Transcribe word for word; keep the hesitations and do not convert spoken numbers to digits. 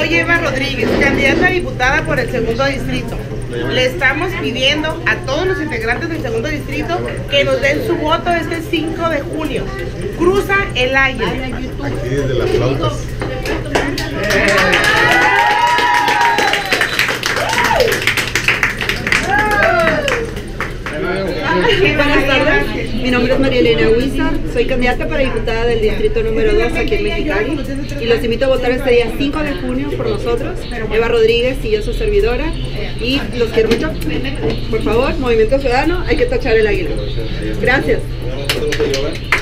Soy Eva Rodríguez, candidata a diputada por el segundo distrito. Le estamos pidiendo a todos los integrantes del segundo distrito que nos den su voto este cinco de junio. Cruza el aire. Aquí desde las flautas. Buenas tardes, mi nombre es María Elena Huizar, soy candidata para diputada del distrito número dos aquí en Mexicali y los invito a votar este día cinco de junio por nosotros, Eva Rodríguez y yo su servidora, y los quiero mucho. Por favor, Movimiento Ciudadano, hay que tachar el águila. Gracias.